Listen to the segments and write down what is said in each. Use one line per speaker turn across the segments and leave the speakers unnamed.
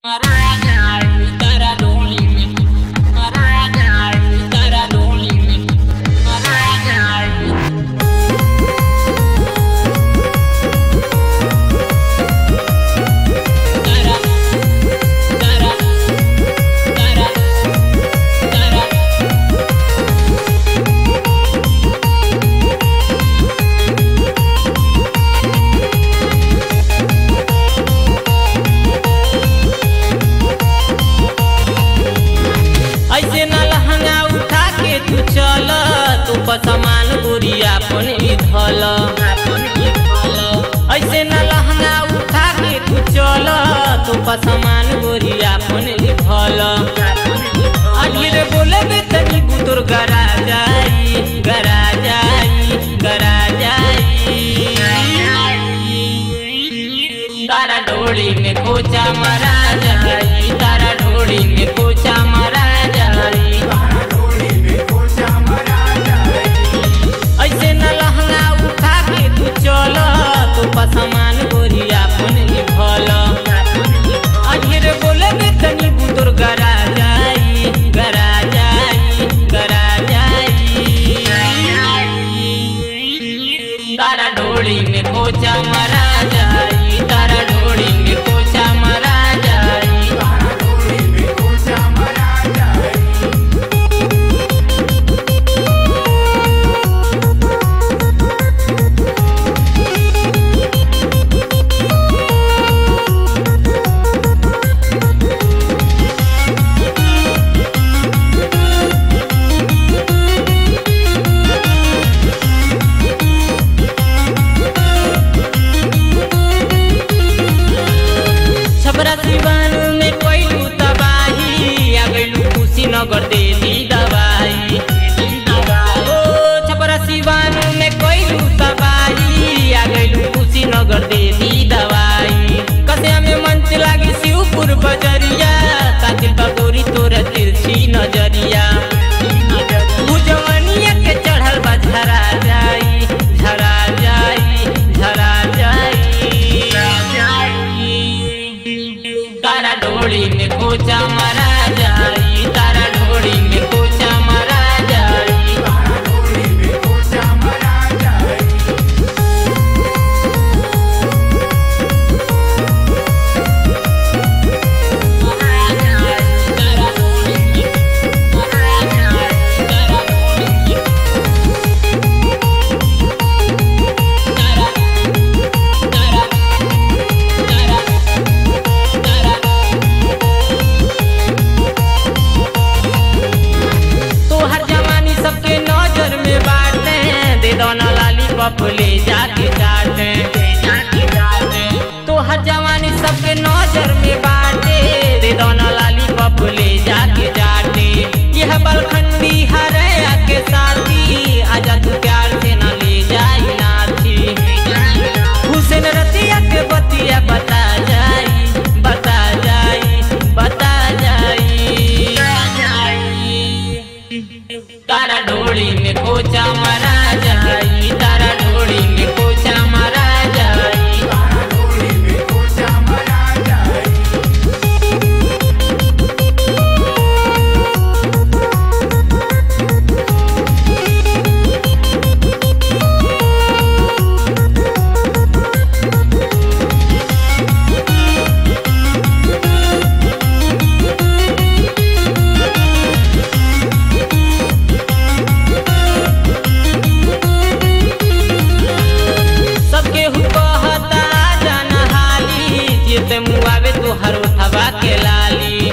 सामान गुड़िया अपन धल ऐसे न लहंगा उठा के तू चल तो सामान गुड़िया अपन धल अरे बोले तनी बुतुर गरा जाई गरा जाई गरा जाई तारा ढोली में कोचा मरा जाई तारा ढोली में कोचा मरा जाई ऐसे न लहंगा उठा के तू चल तो सामान गोरिया अपन भल अरे बोले तनी बुतुर गरा जाई गरा जाई गरा जाई तारा ढोली में कोचा मरा जाई तारा ढोली में कोचा मरा जाई तारा ढोली में कोचा मरा जाई। नगर दे दी दवाई ओ छपरा सिवान में कोई तबाही आ गई खुशी नगर दे दी दवाई कसे में मंच लागी शिवपुर बजरिया कातिल बगोरी तोरा तिरछी नजरिया भुजवनिया के चढ़ल बा झरा जाई झरा जाई झरा जाई तारा ढोली में कोचा मरा जाई तारा ढोली में कोचा मरा जाई तारा ढोली में कोचा मरा जाई। ले जाके जाते तो हर जवानी सबके नजर में बाटे दे दोना लाली पप ले जाके जाते यह बलखंडी हरे के साथी आजा तू प्यार से ना ले जाई नाथी हुसैन रतिया के बतिया बता जाई बता जाई बता जाई तारा ढोली में कोचा मरा जाई तारा ढोली में कोचा मरा जाई तारा ढोली में कोचा मरा जाई। हर उठवा के लाली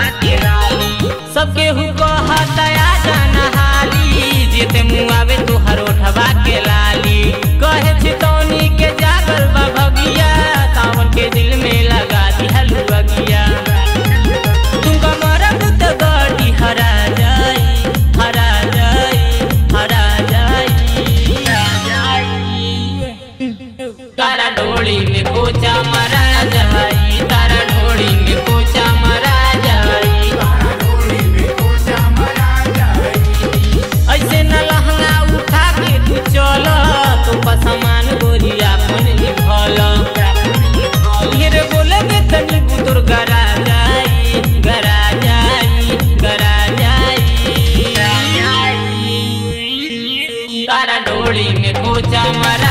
सबके हुको हतया जाना हाली जेते मुआवे तू हर उठवा के लाली कहे चितौनी के जागल बा भगिया सावन के दिल में लगा दी हलुआ तुमका मरब तो गाड़ी हरा जाई हरा जाई हरा जाई तारा ढोली में कोचा मरा जाई तारा ढोली में कोचा मरा जाई तारा ढोली में कोचा ढोड़ी में खोचा मरा